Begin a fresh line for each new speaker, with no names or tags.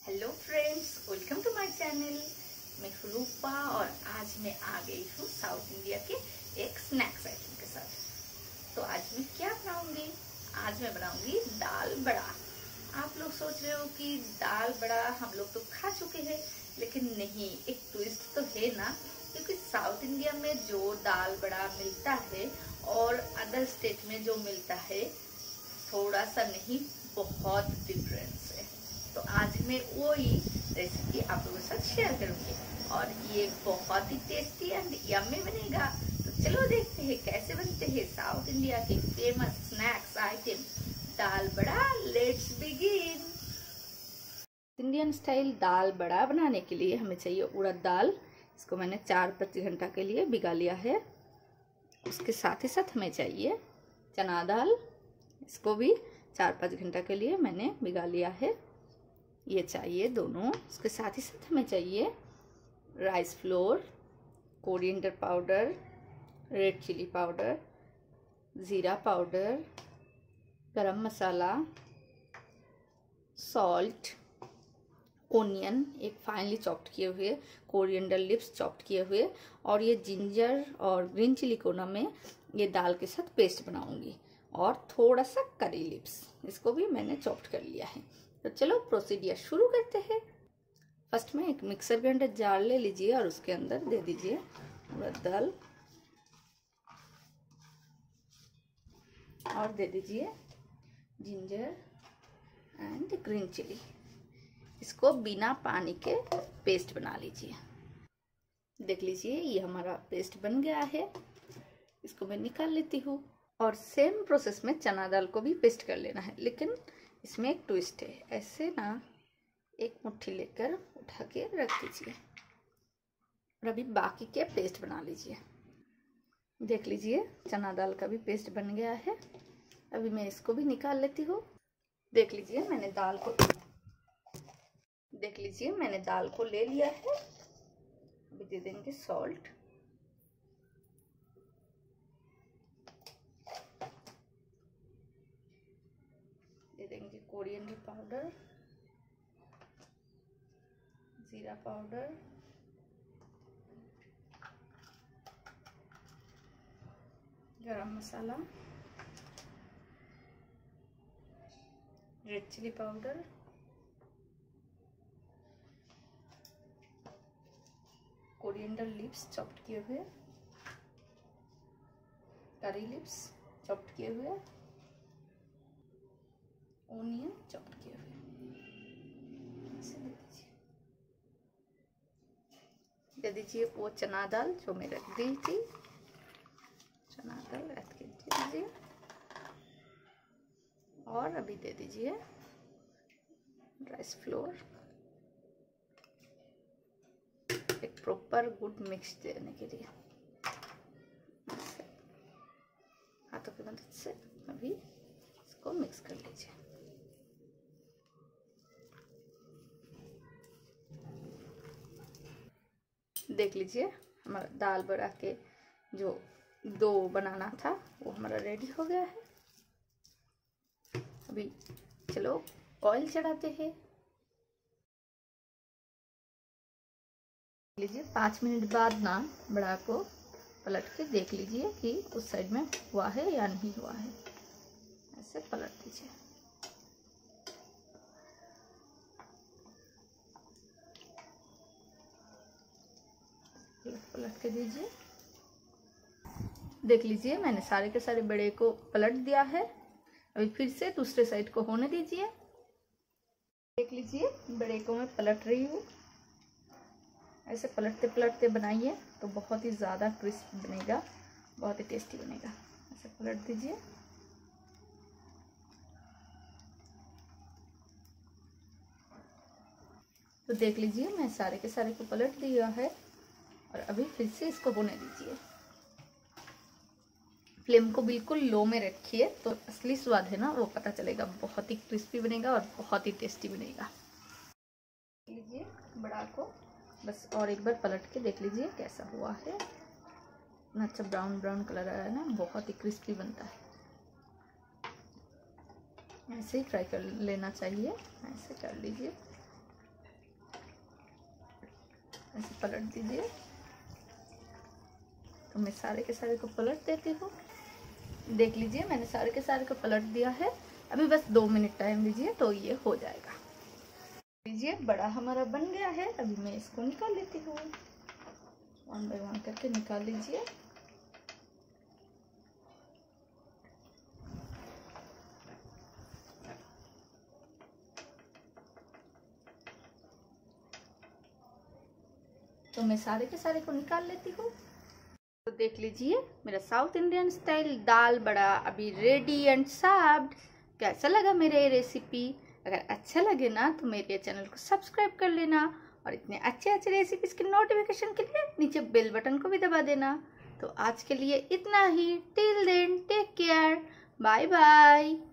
Hello friends, welcome to my channel. मैं हूँ रूपा और आज मैं आ गई हूँ साउथ इंडिया के एक स्नैक्स आइटम के साथ। तो आज मैं क्या बनाऊंगी? आज मैं बनाऊंगी दाल बड़ा। आप लोग सोच रहे हो कि दाल बड़ा हम लोग तो खा चुके हैं, लेकिन नहीं, एक ट्विस्ट तो है ना, क्योंकि साउथ इंडिया में जो दाल बड़ा मिलता है और अदर स्टेट में जो मिलता है थोड़ा सा नहीं, बहुत डिफरेंस है। तो आज मैं वही रेसिपी आप लोगों के साथ शेयर करूंगी और ये बहुत ही टेस्टी एंड यम्मी बनेगा। तो चलो देखते हैं कैसे बनते हैं साउथ इंडिया के फेमस स्नैक्स आइटम दाल बड़ा। Let's begin. इंडियन स्टाइल दाल बड़ा बनाने के लिए हमें चाहिए उड़द दाल। इसको मैंने 4-5 घंटा के लिए भिगा लिया है। उसके साथ ही साथ हमें चाहिए चना दाल, इसको भी 4-5 घंटा के लिए मैंने भिगा लिया है। ये चाहिए दोनों। उसके साथ ही साथ हमें चाहिए rice flour, coriander powder, red chilli powder, ज़ीरा powder, garam masala, salt, onion एक फाइनली चॉप्ड किए हुए, कोरिएंडर लिव्स चॉप्ड किए हुए, और ये जिंजर और ग्रीन चिली को ना मैं ये दाल के साथ पेस्ट बनाऊंगी, और थोड़ा सा करी लिव्स, इसको भी मैंने चॉप्ड कर लिया है। तो चलो प्रोसीडियर शुरू करते हैं। फर्स्ट में एक मिक्सर ग्राइंडर जार ले लीजिए और उसके अंदर दे दीजिए उड़द दाल और दे दीजिए जिंजर एंड ग्रीन चिली। इसको बिना पानी के पेस्ट बना लीजिए। देख लीजिए ये हमारा पेस्ट बन गया है। इसको मैं निकाल लेती हूँ। और सेम प्रोसेस में चना दाल को भी पेस्ट कर लेना है, लेकिन इसमें एक ट्विस्ट है। ऐसे ना एक मुट्ठी लेकर उठा के रख दीजिए और अभी बाकी के पेस्ट बना लीजिए। देख लीजिए चना दाल का भी पेस्ट बन गया है। अभी मैं इसको भी निकाल लेती हूँ। देख लीजिए मैंने दाल को ले लिया है। अभी दे देंगे सॉल्ट, दे देंगे कोरिएंडर पाउडर, जीरा powder, garam masala, red chilli powder, coriander leaves chopped किए हुए, करी लीव्स चॉप्ड किए हुए, ओनियन चॉप्ड किए हुए, दे दीजिए वो चना दाल जो मैं रख दी थी। चना दाल रख के दे दीजिए और अभी दे दीजिए राइस फ्लोर। एक प्रॉपर गुड मिक्स देने के लिए हाथों की मदद से अभी इसको मिक्स कर लीजिए। देख लीजिए हमारा दाल बड़ा के जो डो बनाना था वो हमारा रेडी हो गया है। अभी चलो ऑयल चढ़ाते हैं। लीजिए 5 मिनट बाद ना बड़ा को पलट के देख लीजिए कि उस साइड में हुआ है या नहीं हुआ है। ऐसे पलट दीजिए। पलट के दीजिए। देख लीजिए मैंने सारे के सारे बड़े को पलट दिया है। अभी फिर से दूसरे साइड को होने दीजिए। देख लीजिए बड़े को मैं पलट रही हूँ। ऐसे पलटते पलटते बनाइए तो बहुत ही ज़्यादा क्रिस्प बनेगा, बहुत ही टेस्टी बनेगा। ऐसे पलट दीजिए। तो देख लीजिए मैं सारे के सारे को पलट दिया है और अभी फिर से इसको होने दीजिए। फ्लेम को बिल्कुल लो में रखिए तो असली स्वाद है ना वो पता चलेगा। बहुत ही क्रिस्पी बनेगा और बहुत ही टेस्टी बनेगा। लीजिए बड़ा को बस और एक बार पलट के देख लीजिए कैसा हुआ है। इतना अच्छा ब्राउन ब्राउन कलर आया है ना, बहुत ही क्रिस्पी बनता है। ऐसे ही फ्राई कर लेना चाहिए। ऐसे कर लीजिए। ऐसे पलट दीजिए। तो मैं सारे के सारे को पलट देती हूँ। देख लीजिए मैंने सारे के सारे को पलट दिया है। अभी बस 2 मिनट टाइम दीजिए तो ये हो जाएगा। लीजिए बड़ा हमारा बन गया है। अभी मैं इसको निकाल लेती हूँ। 1 बाय 1 करके निकाल लीजिए। तो मैं सारे के सारे को निकाल लेती हूँ। तो देख लीजिए मेरा साउथ इंडियन स्टाइल दाल बड़ा अभी रेडी एंड सर्व्ड। कैसा लगा मेरे रेसिपी? अगर अच्छा लगे ना तो मेरे चैनल को सब्सक्राइब कर लेना और इतने अच्छे अच्छे रेसिपीज के नोटिफिकेशन के लिए नीचे बेल बटन को भी दबा देना। तो आज के लिए इतना ही। Till then take care, bye bye.